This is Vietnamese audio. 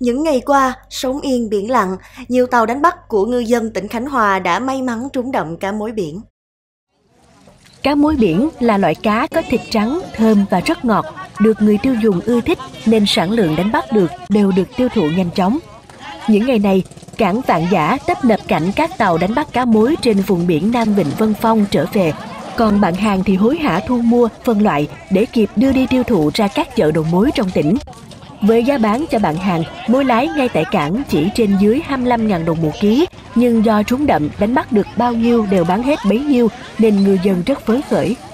Những ngày qua, sóng yên biển lặng, nhiều tàu đánh bắt của ngư dân tỉnh Khánh Hòa đã may mắn trúng đậm cá mối biển. Cá mối biển là loại cá có thịt trắng, thơm và rất ngọt, được người tiêu dùng ưa thích nên sản lượng đánh bắt được đều được tiêu thụ nhanh chóng. Những ngày này, cảng Vạn Giã tấp nập cảnh các tàu đánh bắt cá mối trên vùng biển Nam Vịnh Vân Phong trở về. Còn bạn hàng thì hối hả thu mua, phân loại để kịp đưa đi tiêu thụ ra các chợ đầu mối trong tỉnh. Với giá bán cho bạn hàng, mối lái ngay tại cảng chỉ trên dưới 25.000 đồng một ký, nhưng do trúng đậm đánh bắt được bao nhiêu đều bán hết bấy nhiêu nên ngư dân rất phấn khởi.